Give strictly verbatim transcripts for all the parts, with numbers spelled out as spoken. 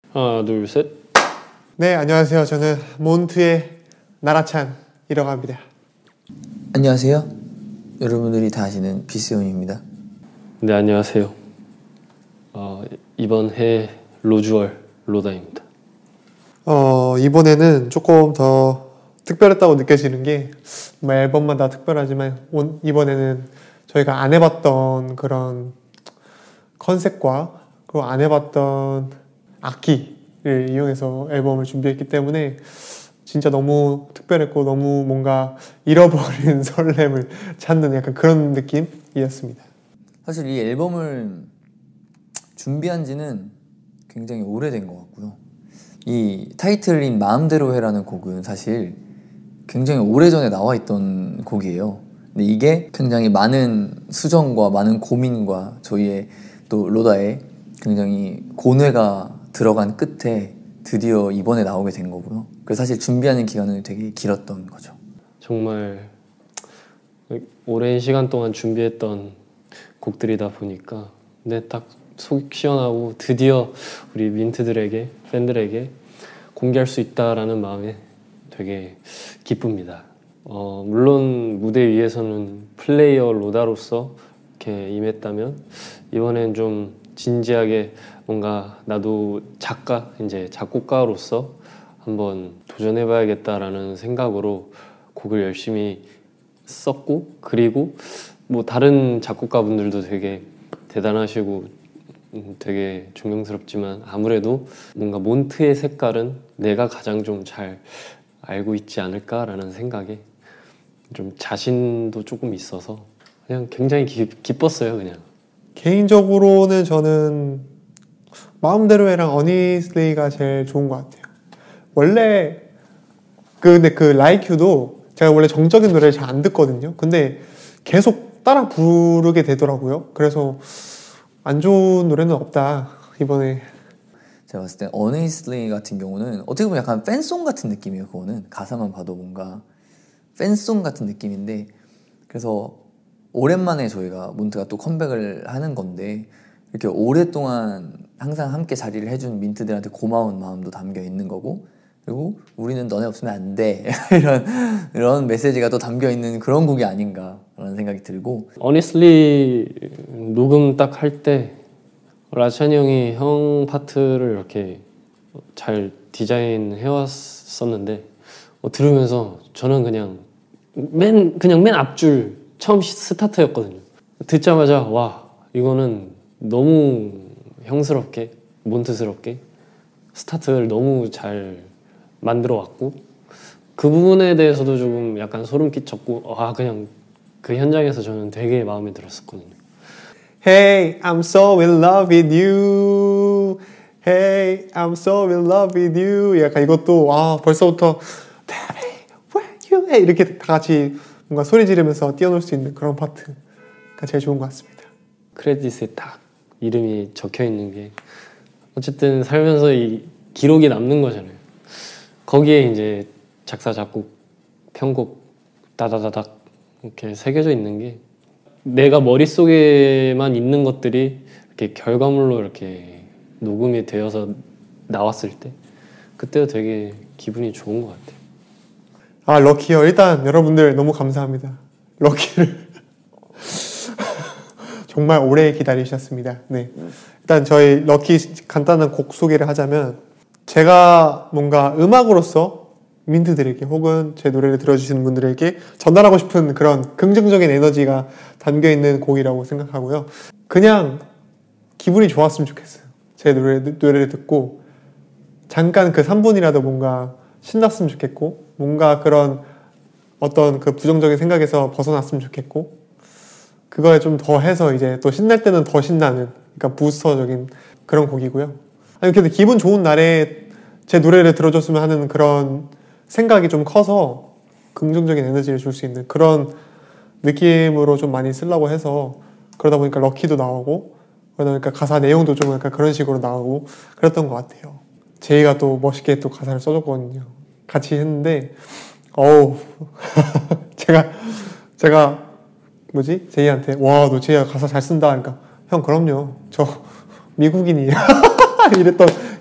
하나 둘 셋. 네, 안녕하세요. 저는 몬트의 나라찬이라고 합니다. 안녕하세요. 여러분들이 다 아시는 비스온입니다. 네, 안녕하세요. 어, 이번 해 로즈월 로다입니다. 어, 이번에는 조금 더 특별했다고 느껴지는 게 뭐 앨범마다 특별하지만 온, 이번에는 저희가 안 해봤던 그런 컨셉과 그리고 안 해봤던 악기를 이용해서 앨범을 준비했기 때문에 진짜 너무 특별했고 너무 뭔가 잃어버린 설렘을 찾는 약간 그런 느낌이었습니다. 사실 이 앨범을 준비한 지는 굉장히 오래된 것 같고요. 이 타이틀인 마음대로 해라는 곡은 사실 굉장히 오래전에 나와 있던 곡이에요. 근데 이게 굉장히 많은 수정과 많은 고민과 저희의 또 로다의 굉장히 고뇌가 들어간 끝에 드디어 이번에 나오게 된 거고요. 그래서 사실 준비하는 기간은 되게 길었던 거죠. 정말 오랜 시간 동안 준비했던 곡들이다 보니까 근데 딱 속 시원하고 드디어 우리 민트들에게, 팬들에게 공개할 수 있다라는 마음에 되게 기쁩니다. 어, 물론 무대 위에서는 플레이어 로다로서 이렇게 임했다면 이번엔 좀 진지하게 뭔가 나도 작가, 이제 작곡가로서 한번 도전해봐야겠다라는 생각으로 곡을 열심히 썼고, 그리고 뭐 다른 작곡가분들도 되게 대단하시고 되게 존경스럽지만 아무래도 뭔가 몬트의 색깔은 내가 가장 좀 잘 알고 있지 않을까라는 생각에 좀 자신도 조금 있어서 그냥 굉장히 기, 기뻤어요. 그냥 개인적으로는 저는 마음대로 해랑 어니슬리가 제일 좋은 것 같아요. 원래 그 근데 그 Like You도 제가 원래 정적인 노래를 잘 안 듣거든요. 근데 계속 따라 부르게 되더라고요. 그래서 안 좋은 노래는 없다 이번에. 제가 봤을 때 Honestly 같은 경우는 어떻게 보면 약간 팬송 같은 느낌이에요. 그거는 가사만 봐도 뭔가 팬송 같은 느낌인데, 그래서 오랜만에 저희가 몬트가 또 컴백을 하는 건데 이렇게 오랫동안 항상 함께 자리를 해준 민트들한테 고마운 마음도 담겨 있는 거고, 그리고 우리는 너네 없으면 안 돼 이런 이런 메시지가 또 담겨 있는 그런 곡이 아닌가라는 생각이 들고. Honestly 녹음 딱 할 때 라찬이 형이 형 파트를 이렇게 잘 디자인해 왔었는데 어, 들으면서 저는 그냥 맨 그냥 맨 앞줄 처음 스타트였거든요. 듣자마자 와, 이거는 너무 형스럽게 몬트스럽게 스타트를 너무 잘 만들어 왔고, 그 부분에 대해서도 조금 약간 소름 끼쳤고, 아 그냥 그 현장에서 저는 되게 마음에 들었었거든요. Hey, I'm so in love with you. Hey, I'm so in love with you. 약간 이것도 아 벌써부터 Where you at? 이렇게 다 같이 뭔가 소리 지르면서 뛰어놀 수 있는 그런 파트가 제일 좋은 것 같습니다. 크레딧에 딱 이름이 적혀 있는 게 어쨌든 살면서 이 기록이 남는 거잖아요. 거기에 이제 작사, 작곡, 편곡 다다다닥 이렇게 새겨져 있는 게 내가 머릿속에만 있는 것들이 이렇게 결과물로 이렇게 녹음이 되어서 나왔을 때 그때도 되게 기분이 좋은 것 같아요. 아, 럭키요. 일단 여러분들 너무 감사합니다. 럭키를 정말 오래 기다리셨습니다. 네. 일단 저희 럭키 간단한 곡 소개를 하자면, 제가 뭔가 음악으로서 민트들에게 혹은 제 노래를 들어주시는 분들에게 전달하고 싶은 그런 긍정적인 에너지가 담겨있는 곡이라고 생각하고요. 그냥 기분이 좋았으면 좋겠어요. 제 노래, 노래를 듣고 잠깐 그 삼 분이라도 뭔가 신났으면 좋겠고, 뭔가 그런 어떤 그 부정적인 생각에서 벗어났으면 좋겠고, 그거에 좀 더 해서 이제 또 신날 때는 더 신나는, 그러니까 부스터적인 그런 곡이고요. 아니 근데 기분 좋은 날에 제 노래를 들어줬으면 하는 그런 생각이 좀 커서 긍정적인 에너지를 줄 수 있는 그런 느낌으로 좀 많이 쓰려고 해서, 그러다 보니까 럭키도 나오고 그러다 보니까 가사 내용도 좀 약간 그런 식으로 나오고 그랬던 것 같아요. 제이가 또 멋있게 또 가사를 써줬거든요. 같이 했는데 어우 제가 제가 뭐지? 제이한테 와, 너 제이가 가사 잘 쓴다 하니까 형 그럼요, 저 미국인이에요 이랬던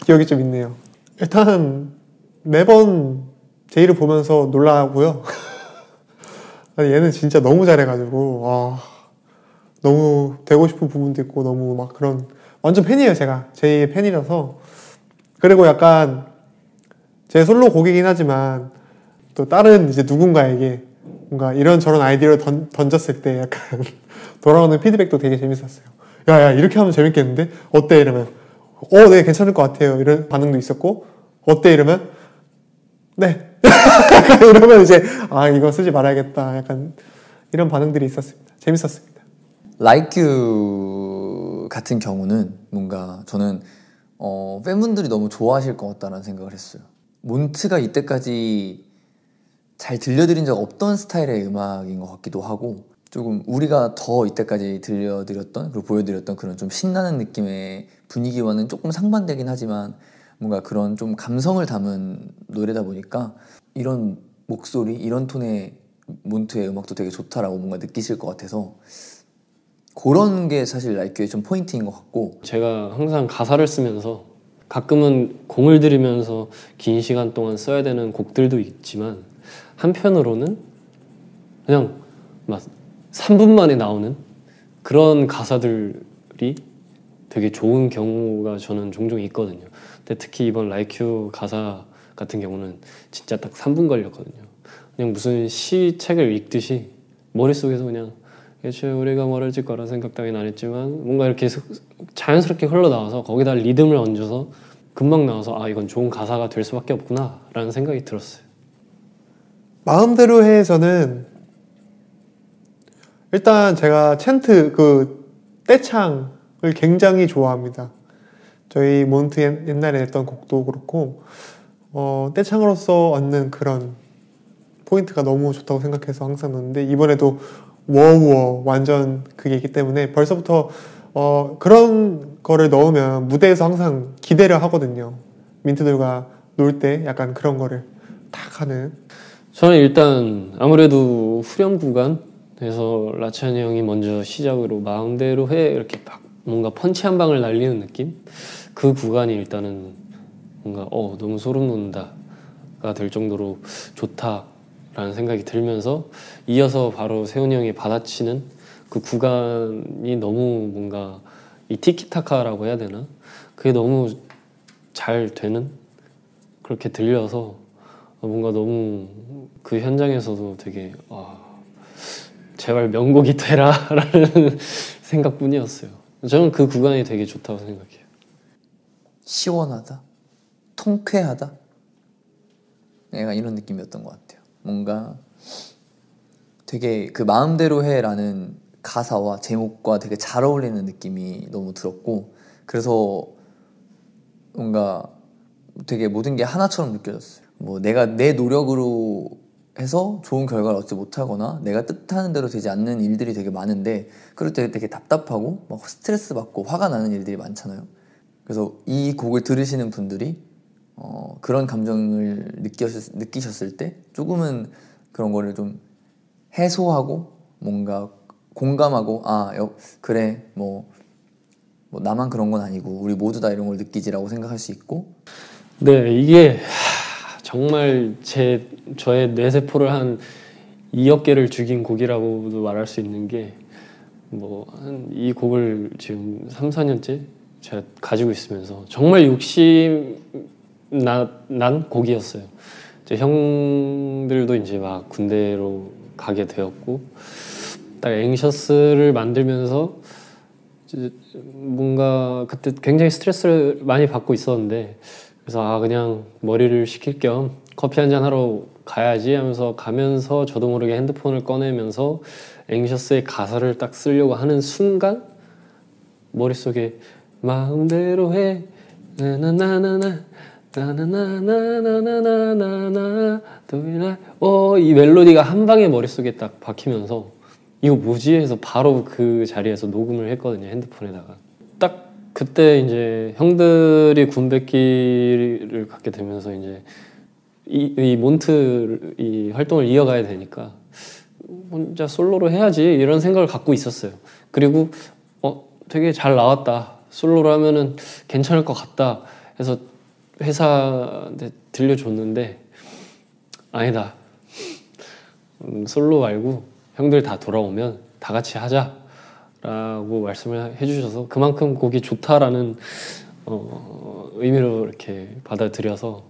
기억이 좀 있네요. 일단 매번 제이를 보면서 놀라고요. 아니, 얘는 진짜 너무 잘해가지고 아, 너무 되고 싶은 부분도 있고 너무 막 그런 완전 팬이에요. 제가 제이의 팬이라서. 그리고 약간 제 솔로 곡이긴 하지만 또 다른 이제 누군가에게 뭔가 이런저런 아이디어를 던, 던졌을 때 약간 돌아오는 피드백도 되게 재밌었어요. 야야 이렇게 하면 재밌겠는데? 어때? 이러면 어 네 괜찮을 것 같아요. 이런 반응도 있었고 어때? 이러면 네 이러면 이제 아 이거 쓰지 말아야겠다. 약간 이런 반응들이 있었습니다. 재밌었습니다. Like You 같은 경우는 뭔가 저는 어, 팬분들이 너무 좋아하실 것 같다는 생각을 했어요. 몬트가 이때까지 잘 들려드린 적 없던 스타일의 음악인 것 같기도 하고 조금 우리가 더 이때까지 들려드렸던 그리고 보여드렸던 그런 좀 신나는 느낌의 분위기와는 조금 상반되긴 하지만 뭔가 그런 좀 감성을 담은 노래다 보니까 이런 목소리, 이런 톤의 몬트의 음악도 되게 좋다라고 뭔가 느끼실 것 같아서 그런 게 사실 라이큐의 좀 포인트인 것 같고 제가 항상 가사를 쓰면서 가끔은 공을 들이면서 긴 시간 동안 써야 되는 곡들도 있지만 한편으로는 그냥 막 삼 분 만에 나오는 그런 가사들이 되게 좋은 경우가 저는 종종 있거든요. 근데 특히 이번 Like You 가사 같은 경우는 진짜 딱 삼 분 걸렸거든요. 그냥 무슨 시책을 읽듯이 머릿속에서 그냥 애초에 우리가 멀어질 거라 생각 따윈 안 했지만 뭔가 이렇게 자연스럽게 흘러나와서 거기다 리듬을 얹어서 금방 나와서 아 이건 좋은 가사가 될 수밖에 없구나 라는 생각이 들었어요. 마음대로 해에서는 일단 제가 챈트 그 떼창을 굉장히 좋아합니다. 저희 몬트 옛날에 냈던 곡도 그렇고 어, 떼창으로서 얻는 그런 포인트가 너무 좋다고 생각해서 항상 넣는데 이번에도 워우워 완전 그게 있기 때문에 벌써부터 어, 그런 거를 넣으면 무대에서 항상 기대를 하거든요. 민트들과 놀 때 약간 그런 거를 딱 하는. 저는 일단 아무래도 후렴 구간에서 라찬이 형이 먼저 시작으로 마음대로 해 이렇게 막 뭔가 펀치 한 방을 날리는 느낌? 그 구간이 일단은 뭔가 어 너무 소름 돋는다가 될 정도로 좋다라는 생각이 들면서 이어서 바로 세훈이 형이 받아치는 그 구간이 너무 뭔가 이 티키타카라고 해야 되나? 그게 너무 잘 되는 그렇게 들려서 뭔가 너무 그 현장에서도 되게 아, 제발 명곡이 되라 라는 생각뿐이었어요. 저는 그 구간이 되게 좋다고 생각해요. 시원하다, 통쾌하다, 약간 이런 느낌이었던 것 같아요. 뭔가 되게 그 마음대로 해라는 가사와 제목과 되게 잘 어울리는 느낌이 너무 들었고 그래서 뭔가 되게 모든 게 하나처럼 느껴졌어요. 뭐 내가 내 노력으로 해서 좋은 결과를 얻지 못하거나 내가 뜻하는 대로 되지 않는 일들이 되게 많은데 그럴 때 되게 답답하고 막 스트레스 받고 화가 나는 일들이 많잖아요. 그래서 이 곡을 들으시는 분들이 어, 그런 감정을 느끼셨, 느끼셨을 때 조금은 그런 거를 좀 해소하고 뭔가 공감하고 아 여, 그래 뭐, 뭐 나만 그런 건 아니고 우리 모두 다 이런 걸 느끼지라고 생각할 수 있고 네 이게 하, 정말 제 저의 뇌세포를 한 이억 개를 죽인 곡이라고도 말할 수 있는 게 뭐 한 이 곡을 지금 삼, 사 년째 제가 가지고 있으면서 정말 욕심 나, 난 곡이었어요. 이제 형들도 이제 막 군대로 가게 되었고 딱 앵셔스를 만들면서 뭔가 그때 굉장히 스트레스를 많이 받고 있었는데 그래서 아 그냥 머리를 식힐 겸 커피 한잔 하러 가야지 하면서 가면서 저도 모르게 핸드폰을 꺼내면서 앵셔스의 가사를 딱 쓰려고 하는 순간 머릿속에 마음대로 해 나나나나나 나나나나나나나나나 어이 멜로디가 한 방에 머릿속에 딱 박히면서 이거 뭐지 해서 바로 그 자리에서 녹음을 했거든요. 핸드폰에다가 딱 그때 이제 형들이 군백기를 갖게 되면서 이제 이, 이 몬트 이 활동을 이어가야 되니까 혼자 솔로로 해야지 이런 생각을 갖고 있었어요. 그리고 어 되게 잘 나왔다. 솔로로 하면은 괜찮을 것 같다 해서 회사한테 들려줬는데 아니다. 음, 솔로 말고 형들 다 돌아오면 다 같이 하자라고 말씀을 해주셔서 그만큼 곡이 좋다라는 어, 의미로 이렇게 받아들여서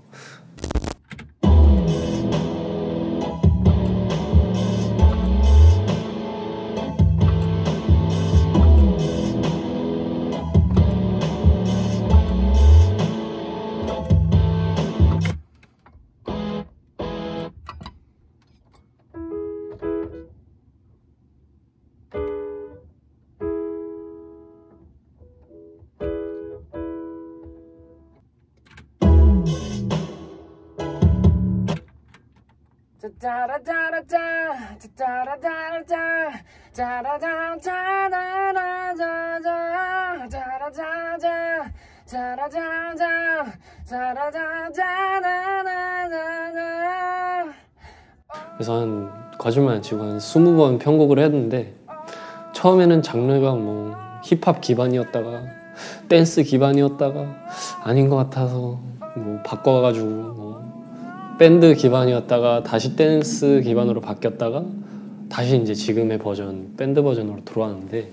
그래서 한 거짓말 안 치고 한 스무 번 편곡을 했는데 처음에는 장르가 뭐 힙합 기반이었다가 댄스 기반이었다가 아닌 것 같아서 뭐 바꿔가지고 뭐 밴드 기반이었다가 다시 댄스 기반으로 바뀌었다가 다시 이제 지금의 버전 밴드 버전으로 들어왔는데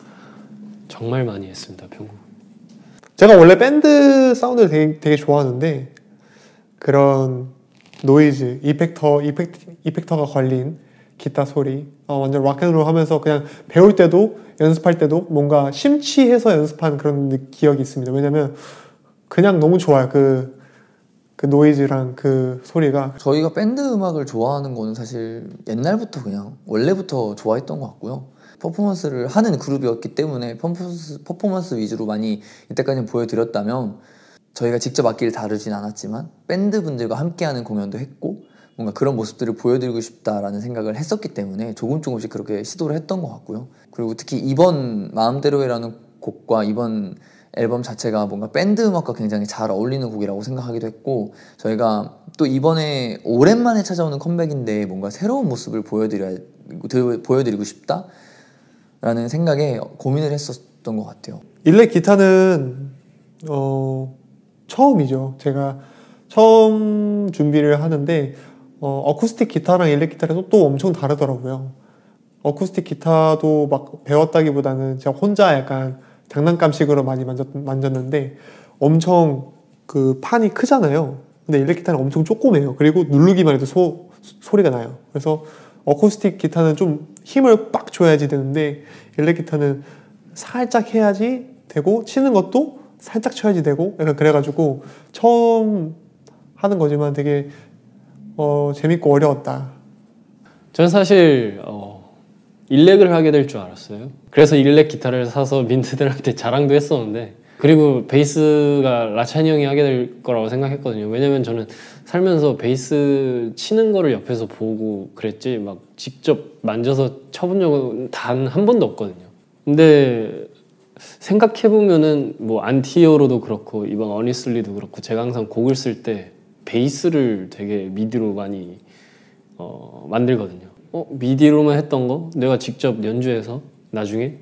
정말 많이 했습니다. 편곡. 제가 원래 밴드 사운드를 되게, 되게 좋아하는데 그런 노이즈, 이펙터, 이펙트, 이펙터가 걸린 기타 소리 어, 완전 락앤롤 하면서 그냥 배울 때도 연습할 때도 뭔가 심취해서 연습한 그런 기억이 있습니다. 왜냐면 그냥 너무 좋아요. 그, 그 노이즈랑 그 소리가. 저희가 밴드 음악을 좋아하는 거는 사실 옛날부터 그냥 원래부터 좋아했던 것 같고요. 퍼포먼스를 하는 그룹이었기 때문에 퍼포먼스, 퍼포먼스 위주로 많이 이때까지 보여드렸다면 저희가 직접 악기를 다루진 않았지만 밴드분들과 함께하는 공연도 했고 뭔가 그런 모습들을 보여드리고 싶다라는 생각을 했었기 때문에 조금 조금씩 그렇게 시도를 했던 것 같고요. 그리고 특히 이번 마음대로해라는 곡과 이번 앨범 자체가 뭔가 밴드 음악과 굉장히 잘 어울리는 곡이라고 생각하기도 했고 저희가 또 이번에 오랜만에 찾아오는 컴백인데 뭔가 새로운 모습을 보여드려, 보여드리고 싶다라는 생각에 고민을 했었던 것 같아요. 일렉 기타는 어, 처음이죠. 제가 처음 준비를 하는데 어, 어쿠스틱 기타랑 일렉 기타랑 또 엄청 다르더라고요. 어쿠스틱 기타도 막 배웠다기보다는 제가 혼자 약간 장난감식으로 많이 만졌, 만졌는데 엄청 그 판이 크잖아요. 근데 일렉 기타는 엄청 조그매요. 그리고 누르기만 해도 소, 소리가 나요. 그래서 어쿠스틱 기타는 좀 힘을 빡 줘야지 되는데 일렉 기타는 살짝 해야지 되고 치는 것도 살짝 쳐야지 되고 약간 그래가지고 처음 하는 거지만 되게 어, 재밌고 어려웠다. 저는 사실 어, 일렉을 하게 될 줄 알았어요. 그래서 일렉 기타를 사서 민트들한테 자랑도 했었는데 그리고 베이스가 라찬이 형이 하게 될 거라고 생각했거든요. 왜냐면 저는 살면서 베이스 치는 거를 옆에서 보고 그랬지 막 직접 만져서 쳐본 적은 단 한 번도 없거든요. 근데 생각해보면은 뭐 안티어로도 그렇고 이번 어니슬리도 그렇고 제가 항상 곡을 쓸 때 베이스를 되게 미디로 많이 어, 만들거든요. 어, 미디로만 했던 거 내가 직접 연주해서 나중에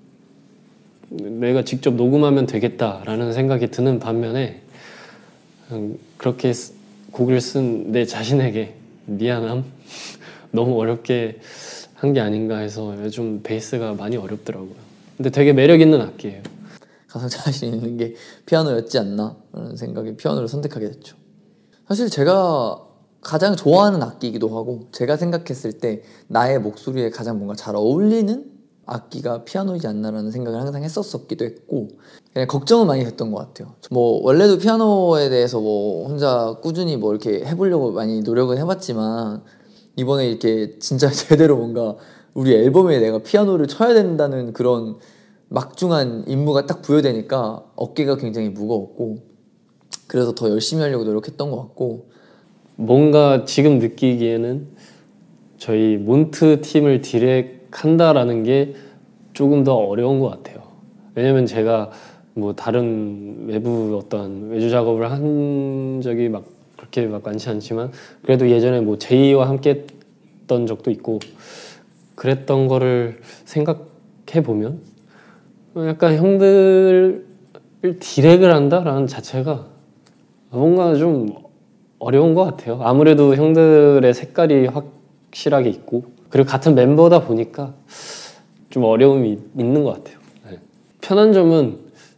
내가 직접 녹음하면 되겠다라는 생각이 드는 반면에 그렇게 곡을 쓴 내 자신에게 미안함? 너무 어렵게 한 게 아닌가 해서 요즘 베이스가 많이 어렵더라고요. 근데 되게 매력 있는 악기예요. 가장 자신 있는 게 피아노였지 않나 라는 생각에 피아노를 선택하게 됐죠. 사실 제가 가장 좋아하는 악기이기도 하고 제가 생각했을 때 나의 목소리에 가장 뭔가 잘 어울리는 악기가 피아노이지 않나라는 생각을 항상 했었었기도 했고 그냥 걱정은 많이 됐던 것 같아요. 뭐 원래도 피아노에 대해서 뭐 혼자 꾸준히 뭐 이렇게 해보려고 많이 노력은 해봤지만 이번에 이렇게 진짜 제대로 뭔가 우리 앨범에 내가 피아노를 쳐야 된다는 그런 막중한 임무가 딱 부여되니까 어깨가 굉장히 무거웠고 그래서 더 열심히 하려고 노력했던 것 같고 뭔가 지금 느끼기에는 저희 몬트 팀을 디렉한다라는 게 조금 더 어려운 것 같아요. 왜냐면 제가 뭐 다른 외부 어떤 외주 작업을 한 적이 막 그렇게 막 많지 않지만 그래도 예전에 뭐 제이와 함께 했던 적도 있고 그랬던 거를 생각해 보면 약간 형들을 디렉을 한다라는 자체가 뭔가 좀 어려운 것 같아요. 아무래도 형들의 색깔이 확실하게 있고 그리고 같은 멤버다 보니까 좀 어려움이 있는 것 같아요. 네. 편한 점은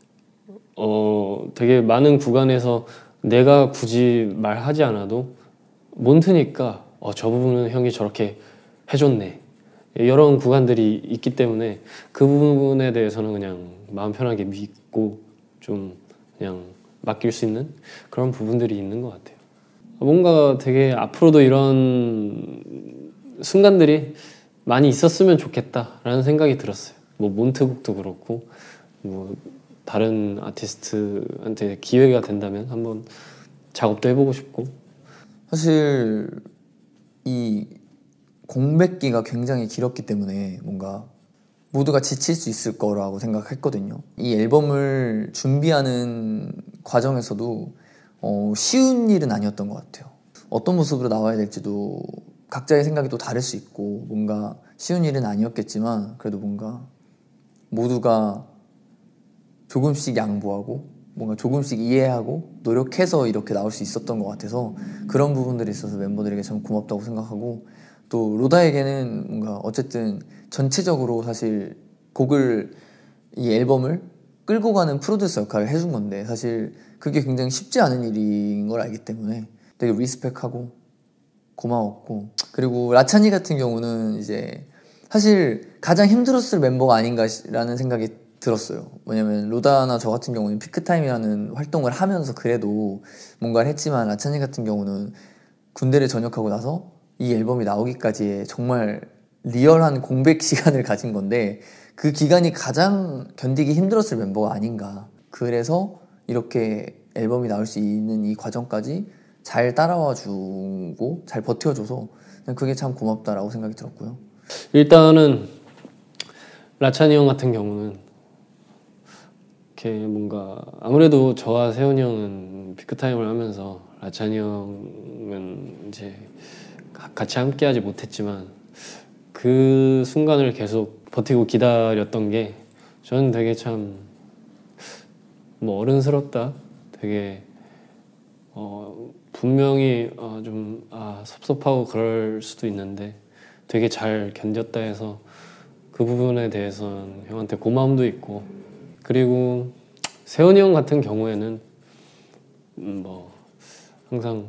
어 되게 많은 구간에서 내가 굳이 말하지 않아도 몬트니까 어, 저 부분은 형이 저렇게 해줬네 이런 구간들이 있기 때문에 그 부분에 대해서는 그냥 마음 편하게 믿고 좀 그냥 맡길 수 있는 그런 부분들이 있는 것 같아요. 뭔가 되게 앞으로도 이런 순간들이 많이 있었으면 좋겠다라는 생각이 들었어요. 뭐 몬트곡도 그렇고 뭐 다른 아티스트한테 기회가 된다면 한번 작업도 해보고 싶고. 사실 이 공백기가 굉장히 길었기 때문에 뭔가 모두가 지칠 수 있을 거라고 생각했거든요. 이 앨범을 준비하는 과정에서도 어, 쉬운 일은 아니었던 것 같아요. 어떤 모습으로 나와야 될지도 각자의 생각이 또 다를 수 있고 뭔가 쉬운 일은 아니었겠지만 그래도 뭔가 모두가 조금씩 양보하고 뭔가 조금씩 이해하고 노력해서 이렇게 나올 수 있었던 것 같아서 그런 부분들이 있어서 멤버들에게 참 고맙다고 생각하고 또 로다에게는 뭔가 어쨌든 전체적으로 사실 곡을 이 앨범을 끌고 가는 프로듀서 역할을 해준 건데 사실 그게 굉장히 쉽지 않은 일인 걸 알기 때문에 되게 리스펙하고 고마웠고 그리고 라찬이 같은 경우는 이제 사실 가장 힘들었을 멤버가 아닌가라는 생각이 들었어요. 왜냐면 로다나 저 같은 경우는 피크타임이라는 활동을 하면서 그래도 뭔가를 했지만 라찬이 같은 경우는 군대를 전역하고 나서 이 앨범이 나오기까지의 정말 리얼한 공백 시간을 가진 건데 그 기간이 가장 견디기 힘들었을 멤버가 아닌가. 그래서 이렇게 앨범이 나올 수 있는 이 과정까지 잘 따라와 주고 잘 버텨줘서 그게 참 고맙다라고 생각이 들었고요. 일단은 라찬이 형 같은 경우는 이렇게 뭔가 아무래도 저와 세훈이 형은 피크타임을 하면서 라찬이 형은 이제 같이 함께하지 못했지만 그 순간을 계속 버티고 기다렸던 게 저는 되게 참 뭐 어른스럽다. 되게 어 분명히 어 좀 아 섭섭하고 그럴 수도 있는데 되게 잘 견뎠다 해서 그 부분에 대해서는 형한테 고마움도 있고 그리고 세훈이 형 같은 경우에는 음 뭐 항상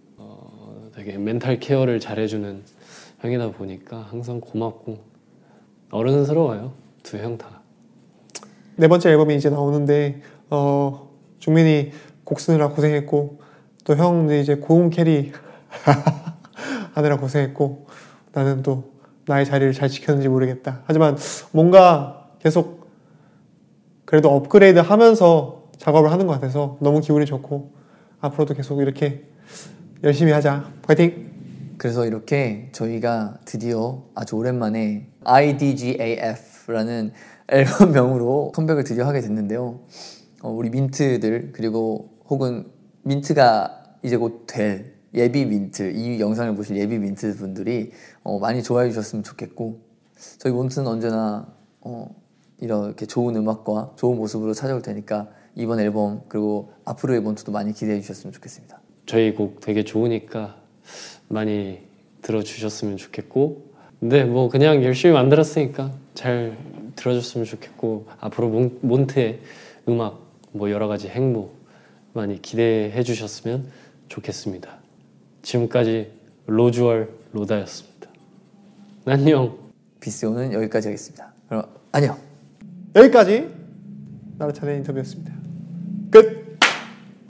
어 되게 멘탈 케어를 잘해주는 형이다 보니까 항상 고맙고 어른스러워요. 두 형 다. 네 번째 앨범이 이제 나오는데 어, 중민이 곡 쓰느라 고생했고 또 형도 이제 고음 캐리 하느라 고생했고 나는 또 나의 자리를 잘 지켰는지 모르겠다. 하지만 뭔가 계속 그래도 업그레이드 하면서 작업을 하는 것 같아서 너무 기분이 좋고 앞으로도 계속 이렇게 열심히 하자. 파이팅! 그래서 이렇게 저희가 드디어 아주 오랜만에 아이디지에이에프라는 앨범명으로 컴백을 드디어 하게 됐는데요. 어, 우리 민트들 그리고 혹은 민트가 이제 곧 될 예비 민트, 이 영상을 보실 예비 민트 분들이 어, 많이 좋아해 주셨으면 좋겠고 저희 몬트는 언제나 어, 이렇게 좋은 음악과 좋은 모습으로 찾아올 테니까 이번 앨범 그리고 앞으로의 몬트도 많이 기대해 주셨으면 좋겠습니다. 저희 곡 되게 좋으니까 많이 들어주셨으면 좋겠고 근데 뭐 그냥 열심히 만들었으니까 잘 들어줬으면 좋겠고 앞으로 몬, 몬트의 음악 뭐 여러 가지 행보 많이 기대해 주셨으면 좋겠습니다. 지금까지 로즈월 로다였습니다. 안녕. 비스오는 여기까지 하겠습니다. 그럼 안녕. 여기까지 나라찬의 인터뷰였습니다. 끝!